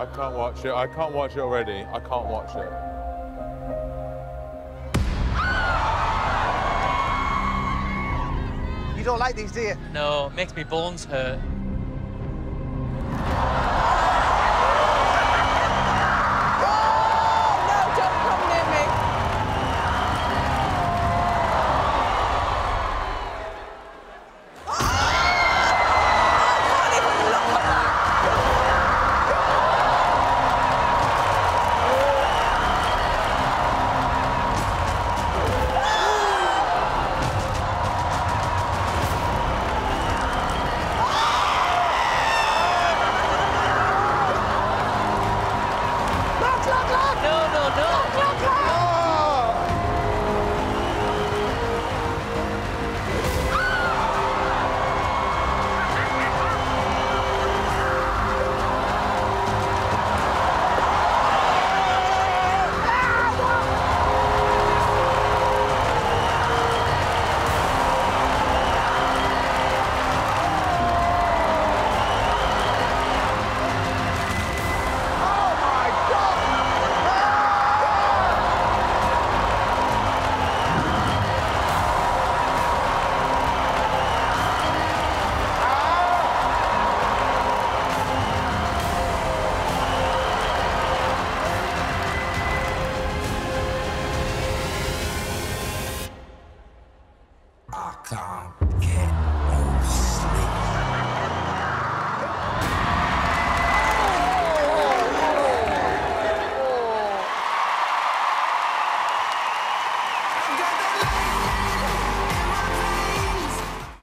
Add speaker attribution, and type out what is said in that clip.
Speaker 1: I can't watch it. I can't watch it already. I can't watch it.
Speaker 2: You don't like these, do you?
Speaker 3: No, it makes me bones hurt.